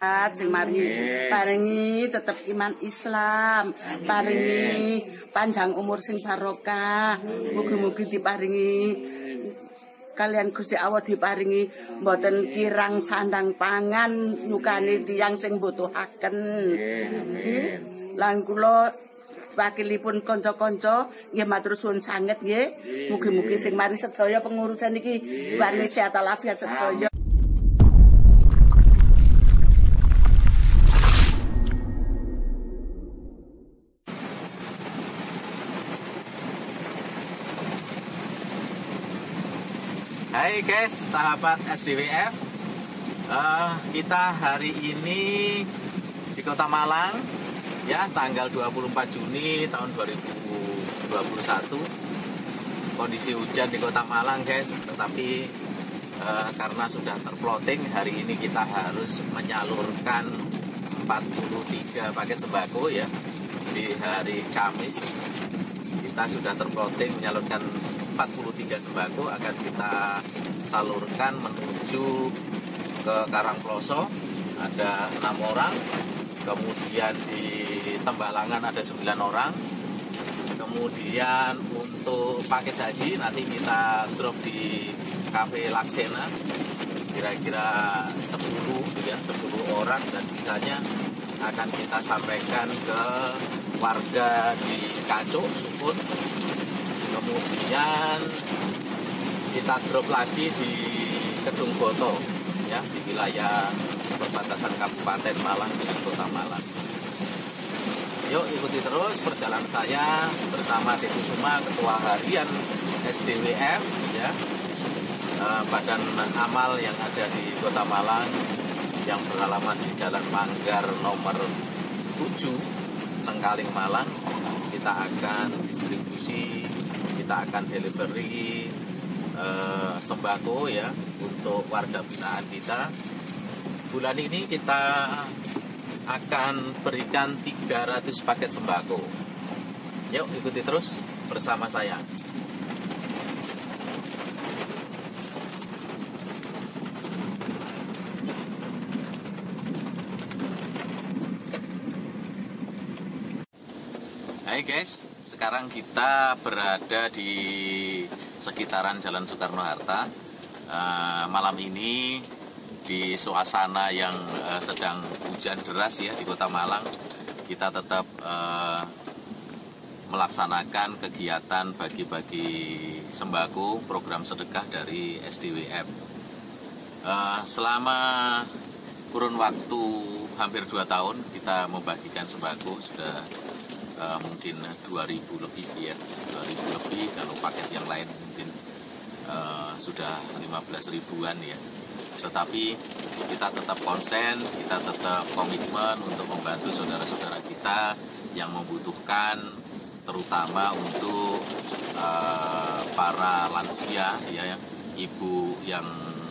Sing paringi tetep iman Islam, paringi panjang umur sing barokah, mugi-mugi diparingi kalian Gusti Allah diparingi mboten kirang sandang pangan nyukani tiyang sing butuhaken. Lan kula wakilipun kanca-kanca nggih matur suwun sanget nggih. Mugi-mugi sing mari sedaya pengurusan iki diparingi sehat walafiat sedaya. Hai guys, sahabat SDWF, kita hari ini di Kota Malang, ya tanggal 24 Juni tahun 2021. Kondisi hujan di Kota Malang guys, tetapi karena sudah terplotting, hari ini kita harus menyalurkan 43 paket sembako ya. Di hari Kamis kita sudah terplotting menyalurkan 43 sembako akan kita salurkan menuju ke Karangploso, ada 6 orang, kemudian di Tembalangan ada 9 orang, kemudian untuk paket haji nanti kita drop di Cafe Laksena kira-kira 10 orang, dan sisanya akan kita sampaikan ke warga di Kacuk, Sukun. Kemudian kita drop lagi di Kedung Boto, ya, di wilayah perbatasan Kabupaten Malang dengan Kota Malang. Yuk ikuti terus perjalanan saya bersama Deku Suma, Ketua Harian SDWF, ya, badan amal yang ada di Kota Malang yang beralamat di Jalan Manggar nomor 7, Sengkaling, Malang. Kita akan distribusi, kita akan delivery sembako ya untuk warga binaan kita. Bulan ini kita akan berikan 300 paket sembako. Yuk ikuti terus bersama saya. Hai guys, sekarang kita berada di sekitaran Jalan Soekarno-Hatta. Malam ini di suasana yang sedang hujan deras ya di Kota Malang, kita tetap melaksanakan kegiatan bagi-bagi sembako, program sedekah dari SDWF. Selama kurun waktu hampir 2 tahun kita membagikan sembako, sudah mungkin 2.000 lebih ya, 2.000 lebih, kalau paket yang lain mungkin sudah 15 ribuan ya. Tetapi kita tetap konsen, kita tetap komitmen untuk membantu saudara-saudara kita yang membutuhkan, terutama untuk para lansia ya, ibu yang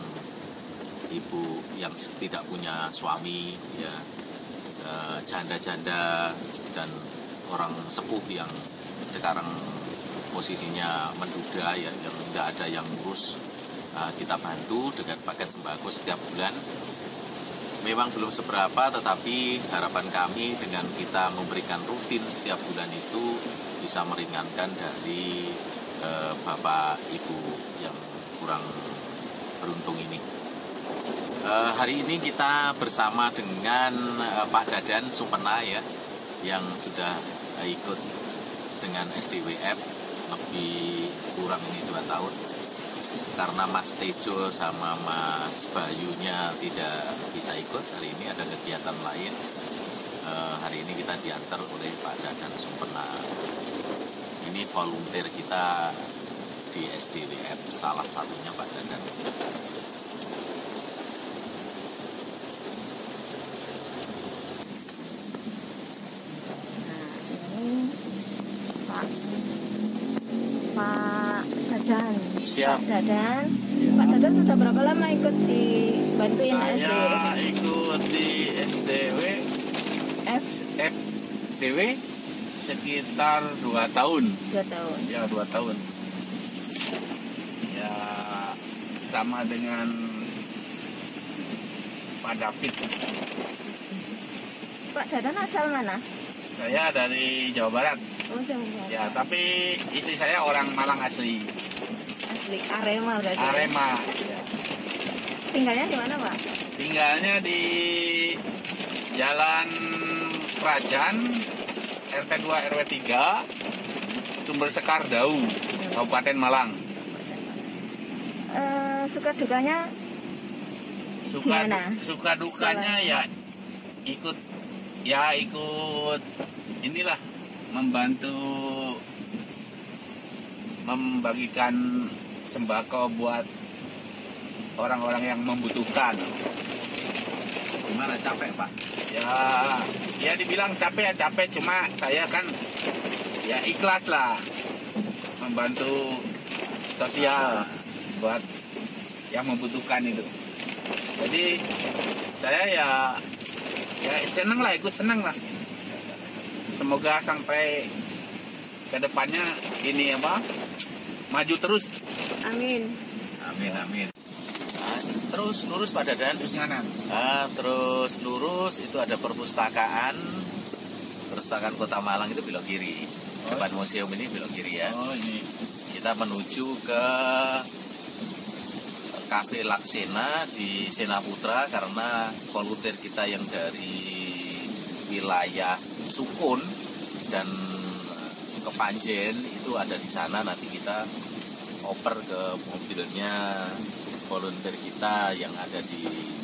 tidak punya suami ya, janda-janda dan orang sepuh yang sekarang posisinya menduda ya, yang nggak ada yang ngurus. Kita bantu dengan paket sembako setiap bulan. Memang belum seberapa, tetapi harapan kami dengan kita memberikan rutin setiap bulan itu bisa meringankan dari bapak ibu yang kurang beruntung ini. Hari ini kita bersama dengan Pak Dadan Supena ya, yang sudah ikut dengan SDWF lebih kurang ini 2 tahun. Karena Mas Tejo sama Mas Bayunya tidak bisa ikut, hari ini ada kegiatan lain. Hari ini kita diantar oleh Pak Dadan Supena. Ini volunteer kita di SDWF, salah satunya Pak Dadan. Pak Dadan. Siap. Pak Dadan. Pak Dadan sudah berapa lama ikut dibantuin Saya SDWF? ikut di FDW sekitar 2 tahun. 2 tahun. Ya, 2 tahun. Ya, sama dengan Pak David. Pak Dadan asal mana? Saya dari Jawa Barat. Oh, Jawa Barat. Ya, tapi istri saya orang Malang asli. Asli Arema berarti. Arema. Ya. Tinggalnya di mana, Pak? Tinggalnya di Jalan Kerajaan RT 2 RW 3 Sumber Sekar Dau, Kabupaten Malang. Suka dukanya gimana? Suka dukanya ya ikut inilah membantu membagikan sembako buat orang-orang yang membutuhkan. Gimana, capek Pak? Ya dibilang capek ya capek, cuma saya kan ya ikhlas lah membantu sosial buat yang membutuhkan itu. Jadi saya ya seneng lah, ikut seneng lah. Semoga sampai ke depannya ini maju terus. Amin. Amin. Terus lurus Pak Dadan, Terus kanan. terus lurus itu ada perpustakaan Kota Malang, itu belok kiri. Depan museum ini belok kiri ya. Oh ini. Kita menuju ke Cafe Laksena di Sena Putra, karena volunteer kita yang dari wilayah Sukun dan Kepanjen itu ada di sana. Nanti kita oper ke mobilnya volunteer kita yang ada di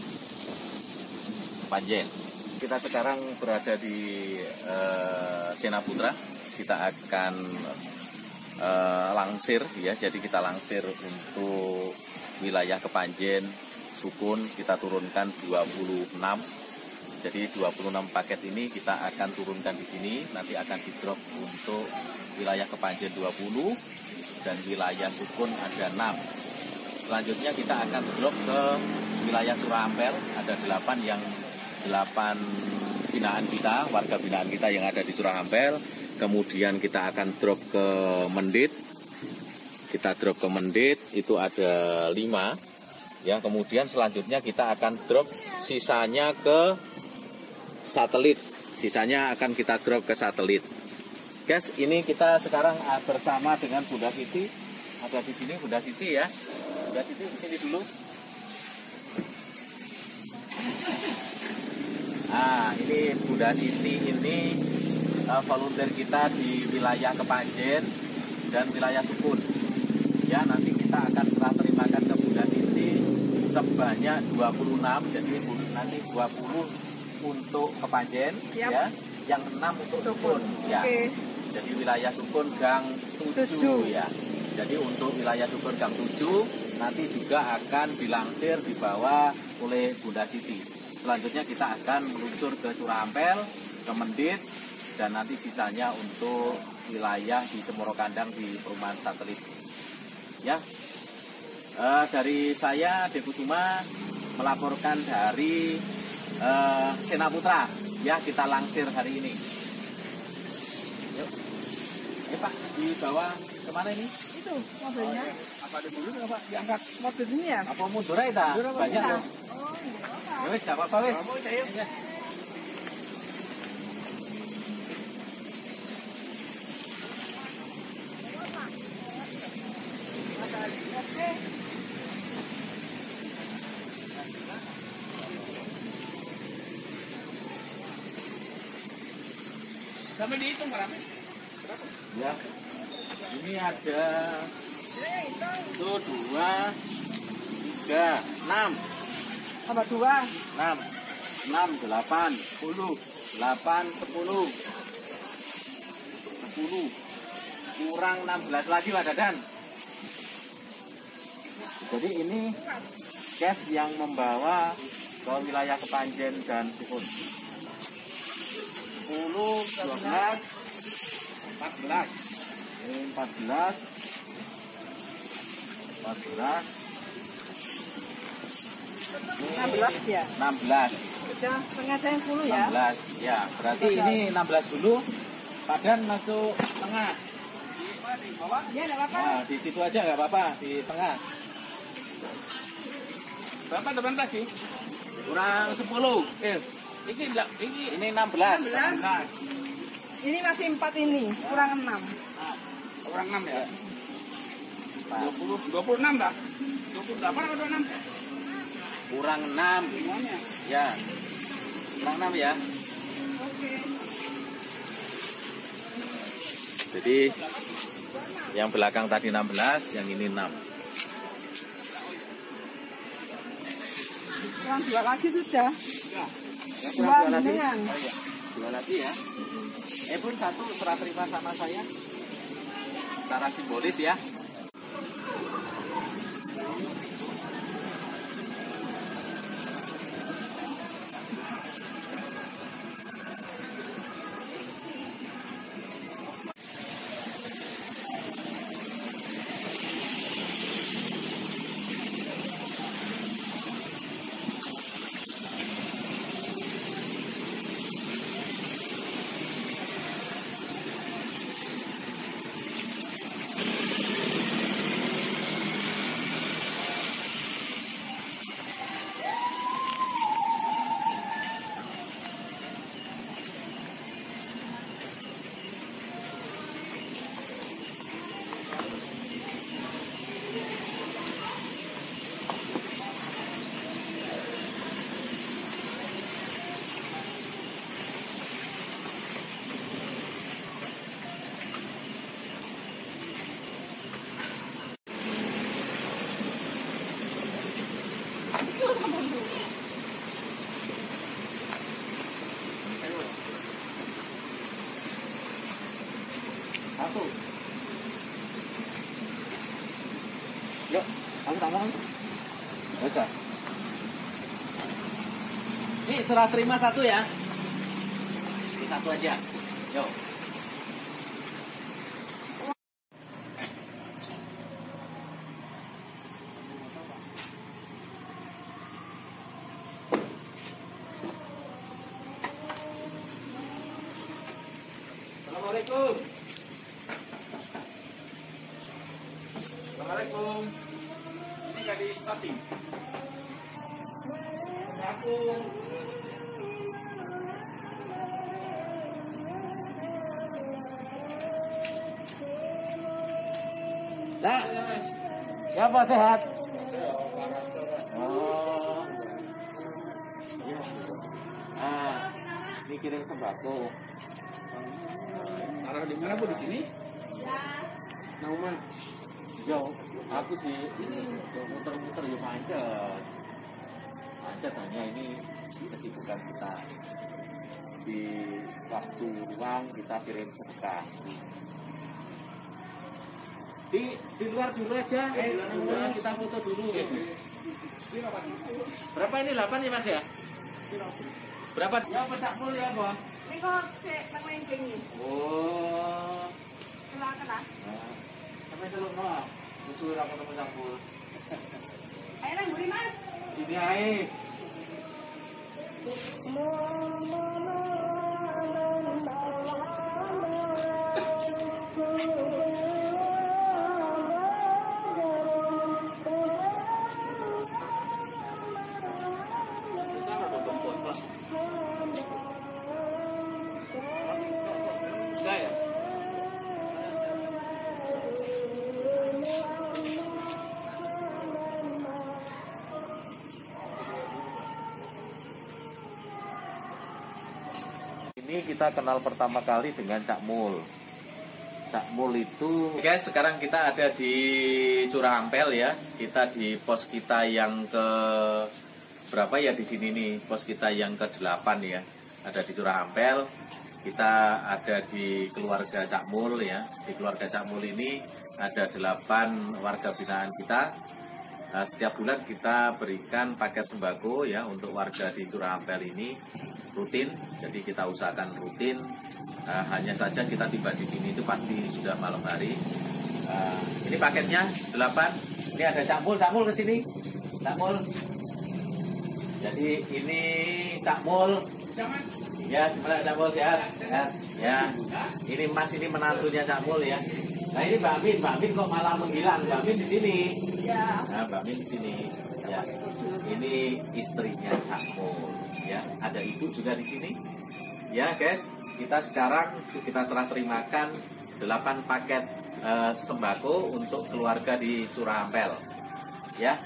Panjen. Kita sekarang berada di Sena Putra. Kita akan langsir ya, jadi kita langsir untuk wilayah Kepanjen, Sukun, kita turunkan 26. Jadi 26 paket ini kita akan turunkan di sini, nanti akan di-drop untuk wilayah Kepanjen 20 dan wilayah Sukun ada 6. Selanjutnya kita akan drop ke wilayah Surahampel, ada 8 binaan kita, warga binaan kita yang ada di Surahampel. Kemudian kita akan drop ke Mendit. Kita drop ke Mendit itu ada 5. Ya, kemudian selanjutnya kita akan drop sisanya ke Satelit. Sisanya akan kita drop ke Satelit. Guys, ini kita sekarang bersama dengan Bunda Siti. Ada di sini Bunda Siti ya. Bunda Siti di sini dulu. Nah, ini Bunda Siti ini volunteer kita di wilayah Kepanjen dan wilayah Sukun. Ya, nanti kita akan serah terimakan ke Bunda Siti sebanyak 26. Jadi nanti 20 untuk Kepanjen ya, yang 6 untuk Sukun ya. Okay. Jadi wilayah Sukun Gang 7 ya. Jadi untuk wilayah Sukun Gang 7 nanti juga akan dilangsir dibawa oleh Bunda Siti. Selanjutnya kita akan meluncur ke Surahampel, ke Mendit, dan nanti sisanya untuk wilayah di Cemoro Kandang di perumahan Satelit. Ya, dari saya Dekusuma melaporkan dari Sena Putra. Ya, kita langsir hari ini. Yuk, Pak, dibawa kemana ini? Itu mobilnya. Apa ada dulu nggak Pak? Diangkat. Mobil ini ya? Apa mundur aja? Banyak loh. Ya wis, gak apa-apa wis. Sampai dihitung berapa? Ya. Ini ada 1, 2, 3, 6. Apa 2? 6, 8, 10, 8, 10. 10 kurang 16 lagi Pak Dadan. Jadi ini gas yang membawa ke wilayah Kepanjen dan Sukun. 10, 12, 14. 14. 16 ya? 16. Udah setengah 10 ya? 16. Ya, berarti ini 16 dulu. Padan masuk tengah. Di bawah? Ya, enggak apa-apa. Nah, di situ aja nggak apa-apa, di tengah. Berapa 18 sih? Kurang 10. Ini 16. 16. Ini masih 4 ini, kurang 6. Kurang 6 ya? 26 dah. 28 atau 26? Kurang 6. Semuanya. Ya. Kurang 6 ya. Oke. Jadi yang belakang tadi 16, yang ini 6. Kurang 2 lagi sudah. Ya, Dua kurang 2 lagi. dengan. Oh, iya. 2 lagi ya. Pun satu serah terima sama saya. Secara simbolis ya. Satu. Yuk, kamu tambah. Bisa. Ini serah terima satu ya. Ini satu aja. Yuk. Assalamualaikum. Assalamualaikum. Ini gadis sapi. Aku Nah, siapa sehat? Oh, iya. Ini kirim sembako. arah di mana Bu, di sini? Nauma, jauh. Aku sih ini muter-muter ya macet. Macet hanya ini kesibukan kita. Di waktu ruang kita kirim sedekah. Di luar dulu aja. Kita foto dulu. Berapa ini 8 ya Mas ya? Berapa? Ya pecah full ya, Bang. Ini kok nang lempeng iki. Oh. Silakan lah. Nah, sampai seluk no. Musuh ra ketemu sampul. Ayo nang mburi Mas. Sini ae. Ini kita kenal pertama kali dengan Cak Mul. Cak Mul itu, guys, sekarang kita ada di Curah Ampel ya. Kita di pos kita yang ke berapa ya di sini nih? Pos kita yang ke-8 ya. Ada di Curah Ampel. Kita ada di keluarga Cak Mul ya. Di keluarga Cak Mul ini ada 8 warga binaan kita. Nah, setiap bulan kita berikan paket sembako ya untuk warga di Curah Ampel ini rutin. Jadi kita usahakan rutin. Hanya saja kita tiba di sini itu pasti sudah malam hari. Ini paketnya 8. Ini ada Cak Mul ke sini. Cak Mul. Jadi ini Cak Mul. Ya, gimana Cak Mul, sehat? Ya. Ini Mas, ini menantunya Cak Mul ya. Nah ini Mbak Min kok malah menghilang. Mbak Min di sini. Nah, Mbak Min di sini. Ya, ini istrinya Cak Mul. Ya, ada ibu juga di sini. Ya, guys, kita sekarang kita serah terimakan 8 paket sembako untuk keluarga di Curampel. Ya.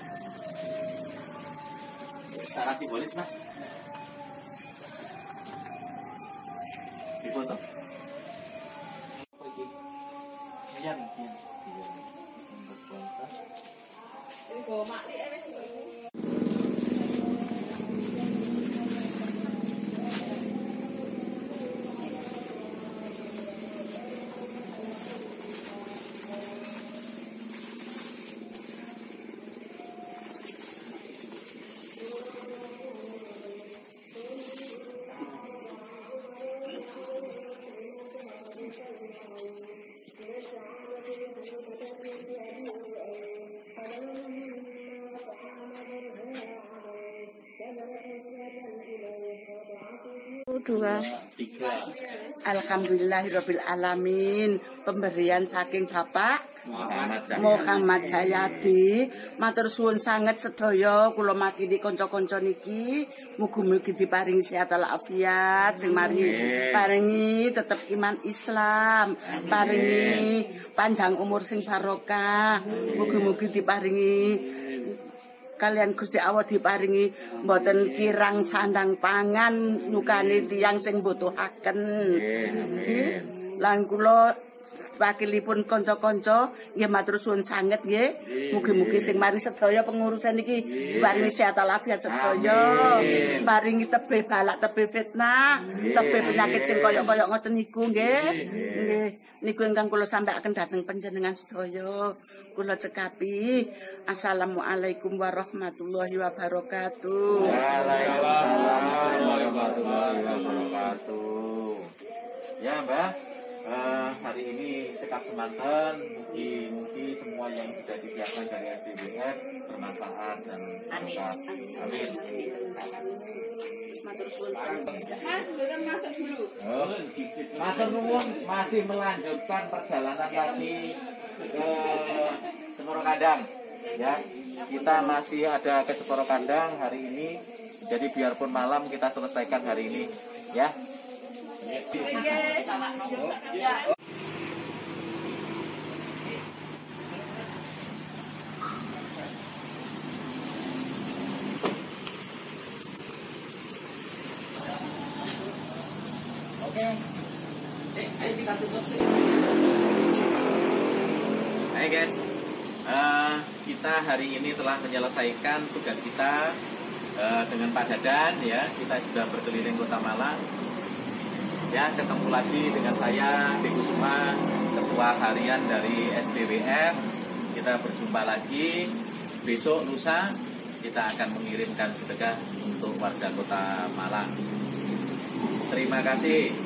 Secara simbolis, Mas. Difoto. Iya. Dua. 3. Alhamdulillahirabbil alamin. Pemberian saking Bapak Muhammad Jayadi. Matur suwun sanget sedaya kula makili kanca-kanca niki mugi-mugi diparingi sehat walafiat sing paringi tetep iman Islam, paringi panjang umur sing barokah, mugi-mugi diparingi kalian Gusti Allah diparingi mboten kirang sandang pangan nyukani tiyang sing butuhaken. Lan kula wakilipun kanca-kanca nggih matur suwun sanget nggih. Mugi-mugi sing mari sedaya pengurusan iki paringi sehat walafiat sedaya. Paringi tebih balak, tebih fitnah, tebih penyakit sing kaya-kaya ngoten niku nggih. Nggih, niku ingkang kula sampaikan dhateng panjenengan sedaya. Kula cekapi. Assalamualaikum warahmatullahi wabarakatuh. Waalaikumsalam warahmatullahi wabarakatuh. Ya, Mbak. Hari ini sekap semanten, mugi-mugi semua yang sudah disiapkan dari SDWF bermanfaat dan berkah. Amin. Mas, bukan masuk dulu. Matur nuwun masih melanjutkan perjalanan lagi ke Ceporo Kandang. Ya, kita masih ada ke Ceporo Kandang hari ini. Jadi biarpun malam kita selesaikan hari ini, ya. Oke. Ayo kita tutup sih. Hai guys. Kita hari ini telah menyelesaikan tugas kita dengan Pak Dadan ya. Kita sudah berkeliling Kota Malang. Ya, ketemu lagi dengan saya, Deku Suma, Ketua Harian dari SDWF. Kita berjumpa lagi besok lusa. Kita akan mengirimkan sedekah untuk warga Kota Malang. Terima kasih.